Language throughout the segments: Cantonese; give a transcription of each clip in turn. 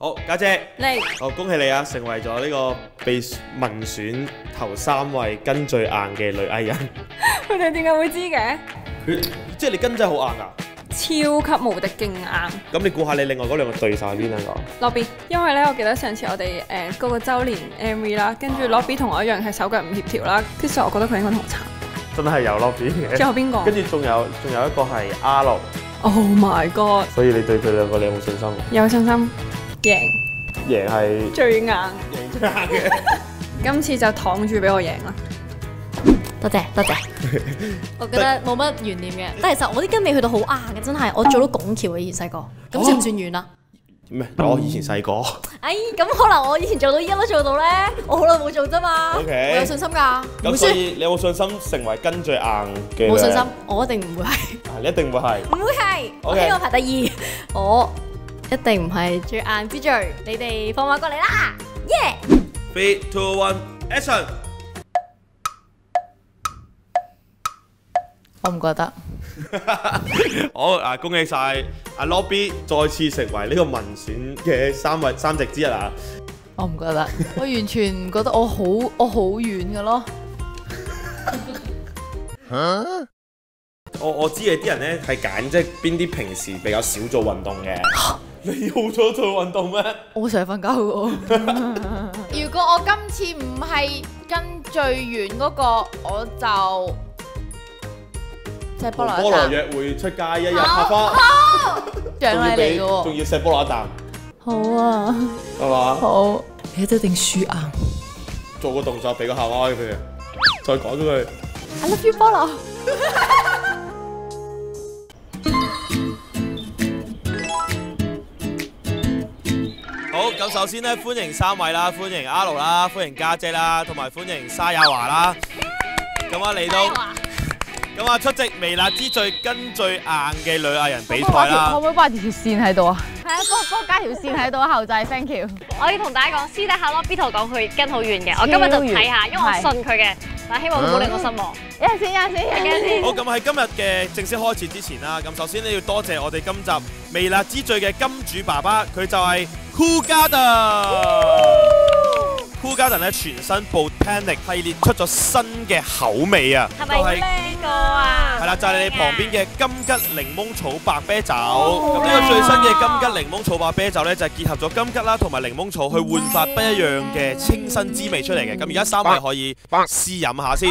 好，家姐， 嚟， 好恭喜你啊，成為咗呢個被民選頭3位跟最硬嘅女藝人。 佢哋點解會知嘅？ 即係你跟真係好硬㗎。 超級無敵勁硬。 咁你估下你另外嗰兩個對手係邊兩個 ？Lobby，因為咧我記得上次我哋嗰個週年 MV 啦，跟住 Lobby 同我一樣係手腳唔協調啦，跟住我覺得佢應該同我慘。 真係有 Lobby 嘅。 最後邊個？ 跟住仲有一個係阿樂。 Oh my god！ 所以你對佢兩個你有冇信心？ 有信心， 贏係最硬。 贏最硬嘅。 今次就躺住俾我贏啦！ 多謝多謝，我覺得冇乜懸念嘅。但係其實我啲筋未去到好硬嘅，真係我做到拱橋嘅以前細個，咁算唔算遠啊？ 咩？我以前細個。 哎，咁可能我以前做到依家都做到咧，我好耐冇做啫嘛。 OK， 我有信心㗎。 咁所以你有冇信心成為跟最硬嘅？ 冇信心，我一定唔會係。 你一定會係。 唔會係，我希望排第2。我一定唔係最硬之最。你哋放馬過嚟啦！耶 ！3、2、1 Action！ 我唔覺得。 好啊！恭喜晒阿 Lobby 再次成為呢個民選嘅三席之一啊！ 我唔覺得，我完全唔覺得我好遠嘅咯。 我知嘅啲人咧係揀即係邊啲平時比較少做運動嘅。你好咗做運動咩？ 我成日瞓覺嘅喎。如果我今次唔係跟最遠嗰個，我就即係菠蘿一啖。 菠蘿約會出街1日拍拖， 獎勵嚟嘅喎。 仲要錫菠蘿一啖。 好啊， 係嘛？ 好。你一定輸硬。 做個動作俾個夏娃佢哋，再講咗佢。 I love you， 菠蘿。 好，咁首先咧，歡迎3位啦，歡迎阿盧啦，歡迎家姐啦，同埋歡迎沙雅華啦。咁啊嚟到，咁啊出席微辣之最跟最硬嘅女藝人比賽啦。 可唔可以掛條線喺度啊？係啊，幫我加條線喺度啊，後製 thank you。 我要同大家講，私底下咯，B 圖講佢跟好遠嘅，我今日就睇下，因為我信佢嘅，但希望佢唔好令我失望。 一陣先。 好，咁喺今日嘅正式開始之前啦，咁首先呢要多謝我哋今集微辣之最嘅金主爸爸，佢就係Cool Garden。Cool Garden 咧全新 Botanic 系列出咗新嘅口味啊！ 係咪呢個啊？ 係啦，就係你哋旁邊嘅金桔檸檬草白啤酒。咁呢個最新嘅金桔檸檬草白啤酒咧，就係結合咗金桔啦同埋檸檬草去煥發不一樣嘅清新滋味出嚟嘅。咁而家3位可以試飲下先。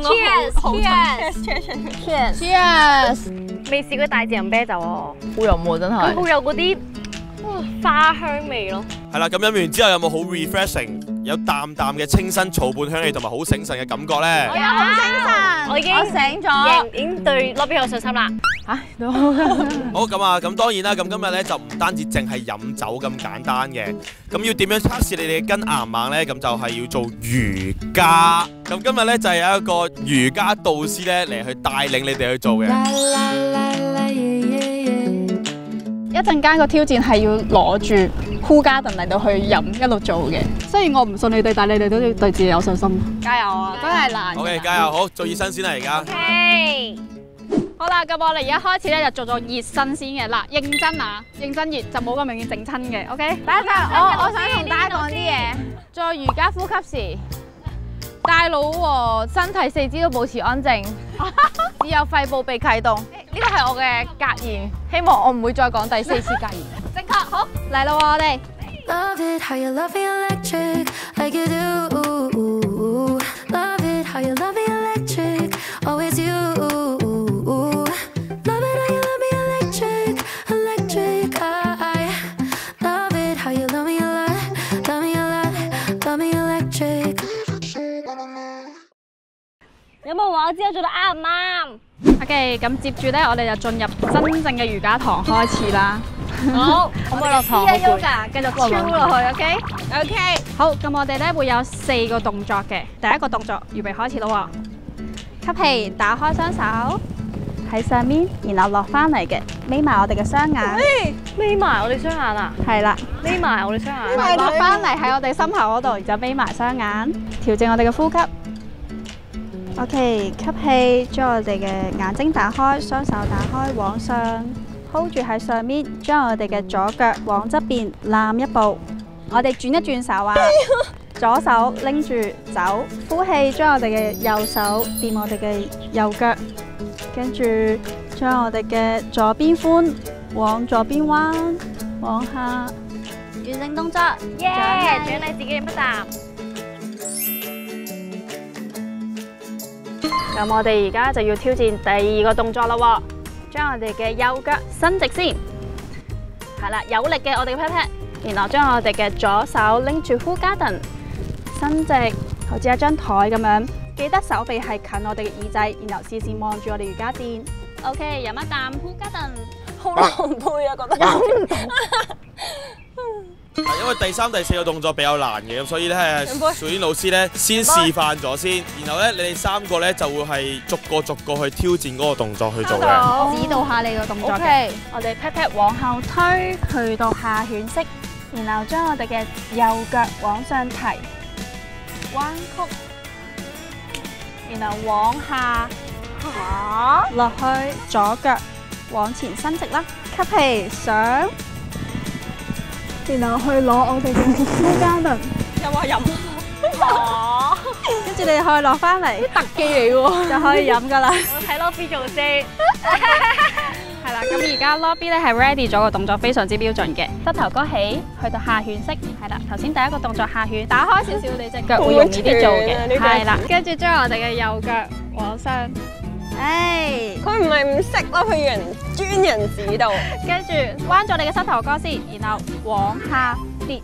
Cheers！ 未試過大自然啤酒啊！ 好飲喎，真係。 好有嗰啲花香味咯。 係啦，咁飲完之後有冇好 refreshing？有淡淡嘅清新草本香氣同埋好醒神嘅感覺咧。 我有好精神，我已經醒咗， 已經對 Lobby 有信心啦。 好咁啊，咁當然啦，咁今日咧就唔單止淨係飲酒咁簡單嘅，咁要點樣測試你哋嘅筋硬唔硬咧？咁就係要做瑜伽。咁今日咧就係有一個瑜伽導師咧嚟去帶領你哋去做嘅。 一陣間個挑戰係要攞住Cool Garden嚟到去飲一路做嘅。雖然我唔信你哋，但係你哋都要對自己有信心。加油啊！真係難。 OK， 加油！好，做熱身先啦，而家。 OK。 好啦，咁我哋而家開始咧就做咗熱身先嘅。嗱，認真啊，認真熱就冇咁容易整親嘅。OK。第一就我想同大家講啲嘢。做瑜伽呼吸時，大腦和身體四肢都保持安靜，只有肺部被啟動。呢個係我嘅格言，希望我唔會再講第4次格言。正確，好嚟啦喎，我哋。Love it how you love me electric like you do. Love it how you love me electric, always you. Love it how you love me electric, electric. I love it how you love me a lot, love me a lot, love me electric. 有冇話我知我做得啱唔啱？ OK， 咁接住咧，我哋就進入真正嘅瑜伽堂開始啦。 好，可唔可以落堂？好攰。 繼續超落去 ，OK？OK。好，咁我哋咧會有4個動作嘅。第一個動作，預備開始咯喎。吸氣，打開雙手喺上面，然後落翻嚟嘅，眯埋我哋嘅雙眼。 眯埋我哋雙眼啊！ 係啦， 眯埋我哋雙眼。 落翻嚟喺我哋心口嗰度，然之後眯埋雙眼，調整我哋嘅呼吸。OK， 吸氣，將我哋嘅眼睛打開，雙手打開，往上 hold 住喺上面，將我哋嘅左腳往側邊攬一步。我哋轉一轉手啊，左手拎住走，呼氣，將我哋嘅右手掂我哋嘅右腳，跟住將我哋嘅左邊髖往左邊彎，往下，完成動作， 耶！獎勵自己飲一啖。咁我哋而家就要挑戰第2個動作啦喎，將我哋嘅右腳伸直先，係啦，有力嘅我哋嘅 pat pat，然後將我哋嘅左手拎住 Full Garden，伸直，好似一張台咁樣，記得手臂係近我哋嘅耳仔，然後視線望住我哋瑜伽墊。OK， 飲一啖 Full Garden， 好狼狽啊，覺得飲唔到。 因為第3、第4個動作比較難嘅，咁所以咧，小娟老師咧先示範咗先，然後咧你哋3個咧就會係逐個去挑戰嗰個動作去做嘅。 指導下你個動作嘅。我哋 pat pat 往後推，去到下犬式，然後將我哋嘅右腳往上提，彎曲，然後往下落去，左腳往前伸直啦，吸氣上。然後去攞我哋嘅 Full Garden， 有冇飲？ 跟住你可以落翻嚟， 特技嚟喎， 就可以飲噶啦。 我睇 Lobby 做先。 係啦，咁而家 Lobby 咧係 ready 咗個動作，非常之標準嘅，膝頭哥起，去到下犬式，係啦。頭先第一個動作下犬，打開少少你隻腳會容易啲做嘅，係啦。跟住將我哋嘅右腳往上。 佢唔係唔識咯，佢要人專人指導。 跟住彎咗你嘅膝頭哥先，然後往下跌。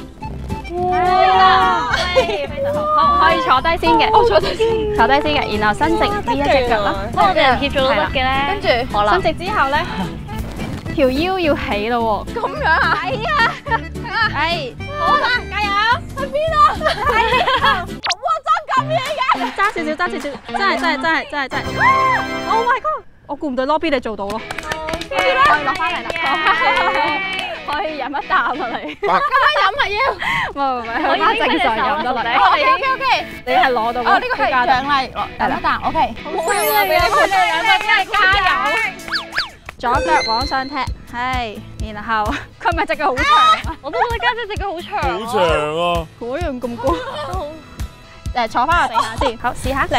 哇！非常好，好可以坐低先嘅，坐低先嘅，然後伸直呢一隻腳啦。我哋人協做到得嘅咧。跟住伸直之後咧，條腰要起咯喎。 咁樣啊？ 係啊， 好啦，加油！去邊啊？哇，爭咁嘢嘅！ 揸少少，真係！Oh my god！我估唔到 Lobby 你做到咯。可以落翻嚟啦，可以飲一啖啊你。 咁樣飲係要？ 唔係，可以正常飲得落嚟。 OK， 你係攞到。 哦，呢個係獎勵，飲一啖 OK。好飲啊！俾你飲啊！真係加油！ 左腳往上踢，係，然後佢咪隻腳好長？ 我都覺得家姐隻腳好長。 好長啊！ 嗰樣咁高。誒，坐翻落地下先，好，試下嚟。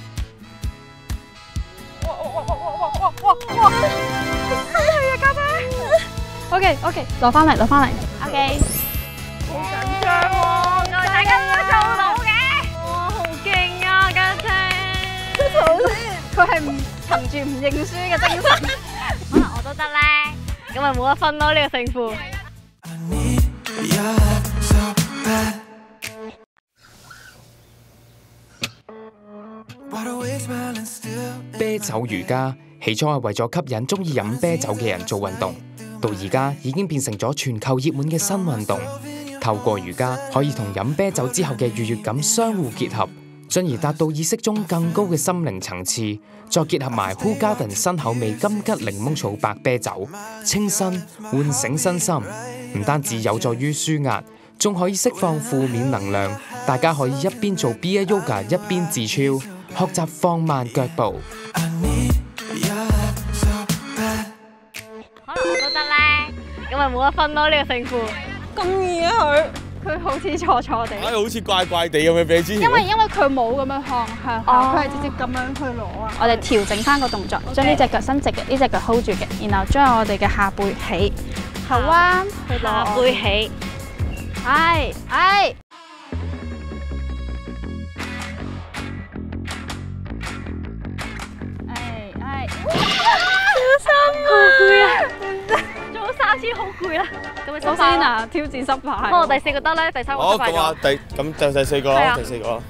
哇！係啊，家姐。OK，落翻嚟。OK。 好緊張喎， 大家都做到嘅。哇，好勁啊，家姐。 佢係憑住唔認輸嘅精神。 可能我都得咧，咁咪冇得分咯呢個勝負。 啤酒瑜伽起初係為咗吸引中意飲啤酒嘅人做運動，到而家已經變成咗全球熱門嘅新運動。透過瑜伽可以同飲啤酒之後嘅愉悅感相互結合，進而達到意識中更高嘅心靈層次。再結合埋 Full Garden 新口味金桔檸檬草白啤酒，清新喚醒身心，唔單止有助於舒壓，仲可以釋放負面能量。大家可以一邊做 Beer Yoga 一邊自超，學習放慢腳步。 可能我都得咧，咁咪冇得分咯呢個勝負。 咁易啊佢好似錯錯地。 好似怪怪地咁樣俾你之前。 因為佢冇咁樣向下，佢係直接咁樣去攞啊。我哋調整翻個動作，將呢隻腳伸直嘅，呢隻腳 hold 住嘅，然後將我哋嘅下背起，後彎去攞。 下背起。 係。 好攰啊！做咗3次好攰啦，咁咪首先啊，挑戰失敗。 我第4個得咧，第3個好，咁啊，第4個啦，第4個啦。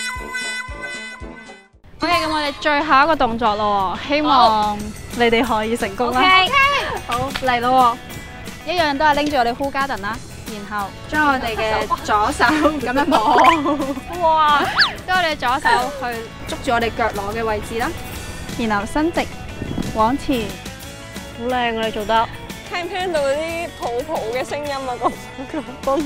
OK，咁我哋最後一個動作咯，希望你哋可以成功啦。好，嚟咯，一樣都係拎住我哋 Full Garden 啦，然後將我哋嘅左手咁樣摸，哇！將我哋左手去捉住我哋腳踝嘅位置啦，然後伸直往前。 好靚啊！你做得。 聽唔聽到啲泡泡嘅聲音啊？個風。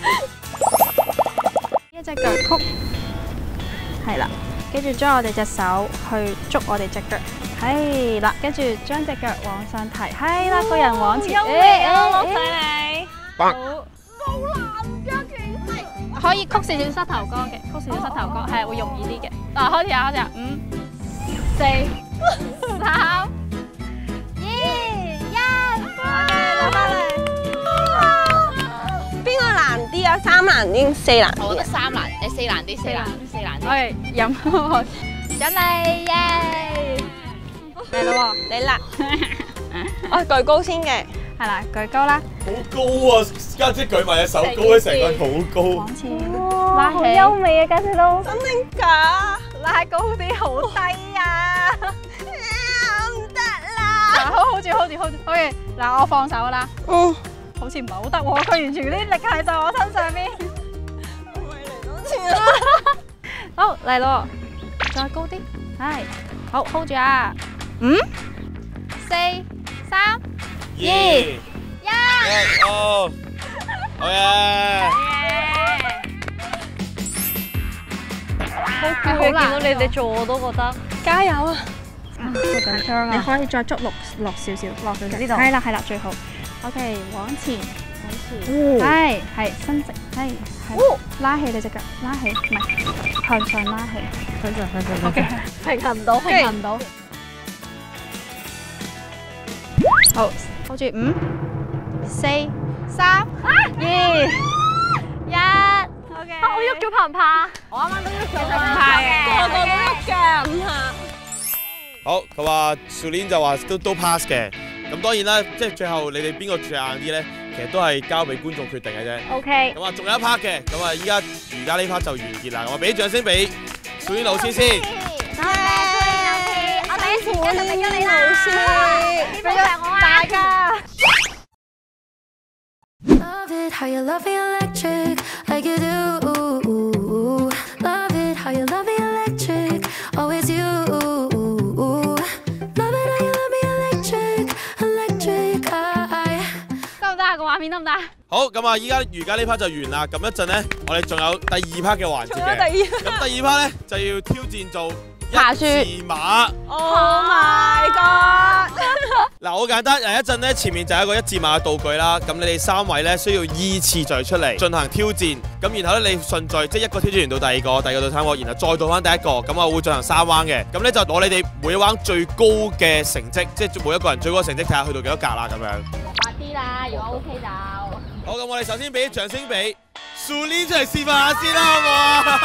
一隻腳曲，係啦，跟住將我哋隻手去捉我哋隻腳， 係啦，跟住將隻腳往上提，係啦，個人往前。 有力啊，攞上嚟。 好， 好難㗎，其實。 可以曲少少膝頭哥嘅，曲少少膝頭哥係會容易啲嘅。嗱，開始啊，開始啊，5、4、3、2、1，落翻嚟。 邊個難啲啊？3難啲，4難啲？ 我覺得3難，誒4難啲，4難啲。 我哋飲飲嚟耶！嚟咯喎， 你啦。我舉高先嘅。 係啦，舉高啦， 好高啊！家姐舉埋隻手高咧，成個人好高。 往前拉起，好優美啊，家姐都。 真定假？拉高啲好低啊！唔得啦。 嗱，好 hold 住 ，OK， 嗱，我放手啦。 嗯。 好似唔係好得喎，佢完全啲力係在我身上面。 咪嚟多次啦。 好，嚟咯，再高啲，係，好 hold 住啊，5、4、3、2、1， 哦，好嘢！ 好攰啊！見到你哋做我都覺得加油啊！ 好緊張啊！你可以再捉落少少，呢度。係啦，最好。OK， 往前，係伸直，係拉起你隻腳，拉起，唔係向上拉起，向上。OK， 平衡唔到，平衡唔到。 好 ，hold 住5、4、3、2、1。OK， 我喐咗怕唔怕？ 我啱啱都喐咗唔怕嘅， 個個都喐嘅，唔怕。 好，佢話 Sulin 就話都 pass 嘅。咁當然啦，即係最後你哋邊個最硬啲咧，其實都係交俾觀眾決定嘅啫。 OK。 咁啊，仲有一 part 嘅，咁啊，依家瑜伽呢 part 就完結啦。我俾啲掌聲俾 Sulin 老師先。 多謝 Sulin 老師，我第一次跟就俾咗你啦。呢個係我啊！大家。 Love it how you love me electric like you do. Love it how you love me electric, always you. Love it how you love me electric, electric. 得唔得啊？個畫面得唔得？ 好，咁啊，依家瑜伽呢 part 就完啦。咁一陣咧，我哋仲有第2 part 嘅環節嘅。咁第2 part 咧就要挑戰做1字馬。 Oh my god！ 嗱，好簡單，一陣咧前面就有一個1字馬嘅道具啦。咁你哋3位咧需要依次序出嚟進行挑戰。咁然後咧你順序，即係一個挑戰完到第2個，第2個到3個，然後再到翻第1個。咁啊會進行3彎嘅。咁咧就攞你哋每一彎最高嘅成績，即係每一個人最高嘅成績，睇下去到幾多格啦咁樣。 快啲啦，如果 OK 就。 好，咁我哋首先俾啲掌聲俾 Sulin 出嚟示範下先啦，好唔好啊？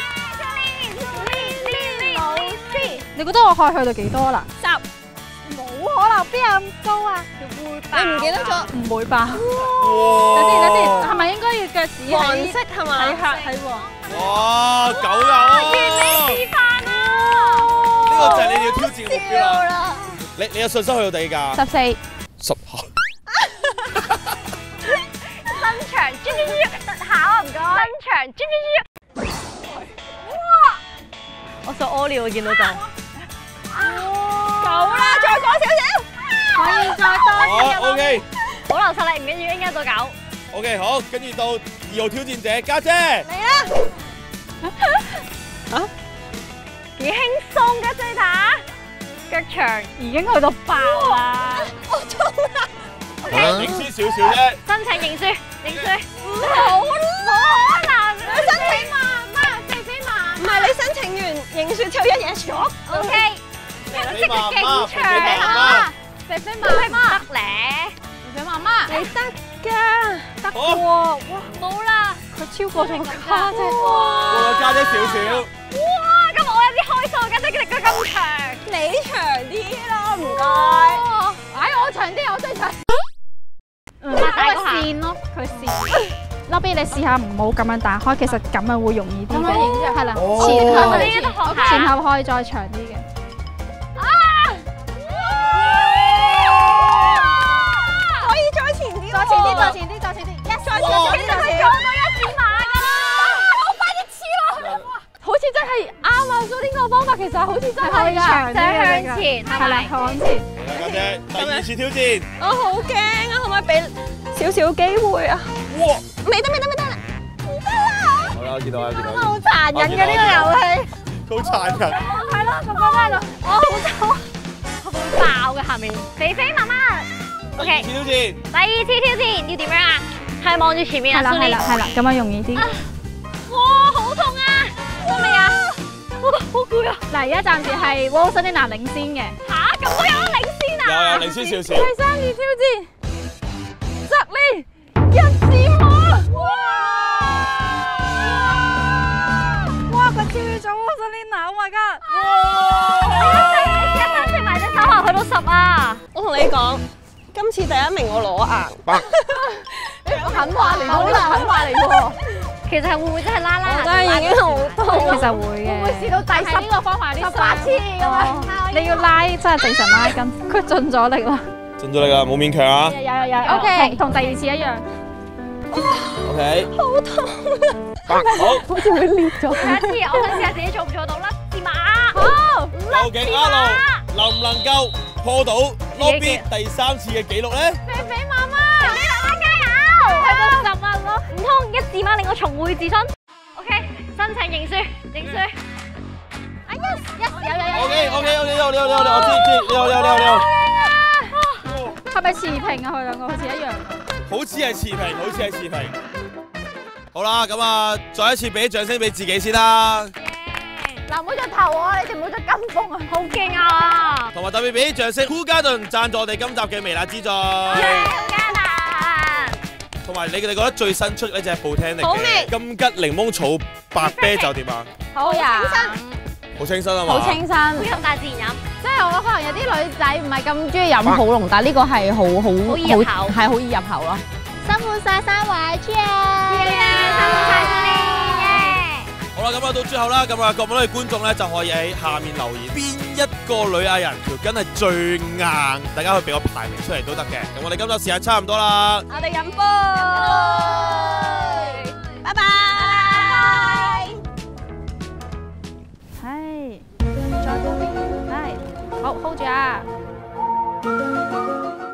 你覺得我可以去到幾多啦？10，冇可能，邊有咁高啊？會爆？ 你唔記得咗？ 唔會爆。 哇！ 等先，係咪應該要腳趾喺黃色係嘛？ 喺黃？ 哇，9人啊！ 完美示範啊！ 呢個就係你哋要挑戰嘅目標啦。你有信心去到第幾格 14。 10下。 伸長，考啊唔該。伸長，哇！我想屙尿，我見到就。 夠啦，再講少少。 可以再多啲。 好 ，OK。 保留實力唔緊要，應該到9。 OK， 好，跟住到2號挑戰者家姐。 嚟啦！幾輕鬆嘅最打，腳長已經去到爆啦！ 我中啦。 認輸少少啫。 申請認輸，認輸。 好可能， 你申請唔係你申請完認輸之後一嘢咗。 OK。 肥媽媽， 勁長啊！肥肥媽媽得咧， 肥媽媽， 你得㗎， 得喎！哇，冇啦， 佢超過咗家姐。 過咗家姐少少。 哇！今日我有啲開心，家姐嘅腳咁長。 你長啲咯，唔該。 哎，我長啲，我最長。 大個線咯，佢線。Lobby，你試下唔好咁樣彈開，其實咁樣會容易啲嘅。係啦，前後可以再長啲嘅。 可以再前啲， 再前啲，再前啲，再前啲， 再前啲， 你咪做到1字馬㗎啦！ 好快啲黐落去。 好似真係啱啊！做呢個方法其實好似真係長啲嘅， 向前， 係啦，向前。 家姐，第2次挑戰。 我好驚啊！可唔可以俾少少機會啊？ 哇！ 未得啦，唔得啦！ 好啦，見到啦，見到。 好殘忍嘅呢個遊戲。 好殘忍。 係咯，哥哥喺度，我好爆嘅下面。肥肥媽媽，OK。 挑戰。 第二次挑戰要點樣啊？係望住前面啊， 係啦，咁樣容易啲。 哇，好痛啊！得未啊？哇，好攰啊！ 嗱，而家暫時係 Rosanna 領先嘅。 嚇，咁我有領先啊！ 有領先少少。 第三次挑戰，側面一字馬。哇！佢超越咗 Rosanna，Oh my god！ 一分食埋隻手啊，去到10啊！ 我同你講，今次第一名我攞硬。 狠話嚟喎，呢個狠話嚟喎。 其實係會唔會真係拉拉？ 我真係已經好痛。 其實會嘅。 會試到第10呢個方法18次咁樣。 你要拉真係正常拉筋，佢盡咗力啦。 盡咗力啦，冇勉強啊。 有。OK，同第二次一樣。 OK。 好痛好。 好似會裂咗。 下一次我想試下自己做唔做到啦，字馬。 好。 究竟阿路能唔能夠破到 Lobby 第3次嘅紀錄咧？ 肥肥媽媽，你媽媽加油！去到10啊咯，唔通一字馬令我重回自信 ？OK， 申請認輸。啊 yes， 有。 OK， 我知，你好。 係咪持平啊？佢兩個好似一樣。 好似係持平。好啦，咁啊，再一次俾啲掌聲俾自己先啦。 嗱，唔好再投我，你哋唔好再跟風啊！ 好勁啊！ 同埋特別俾啲掌聲，酷家頓贊助我哋今集嘅微辣之最。同埋你哋覺得最新出呢隻Botanic嘅金桔檸檬草白啤酒點啊？ 好呀， 好清新啊嘛！ 好清新， 好飲大自然飲。 即係我覺得可能有啲女仔唔係咁中意飲好濃，但係呢個係好易入口， 係好易入口咯。 辛苦晒3位 ，Cheers！ 辛苦晒好啦，咁啊到最後啦，咁啊各位觀眾咧就可以喺下面留言，邊一個女藝人條筋係最硬，大家可以俾個排名出嚟都得嘅。咁我哋今集時間差唔多啦， 我哋飲杯，拜拜。 係，再到邊？係，好 hold 住啊！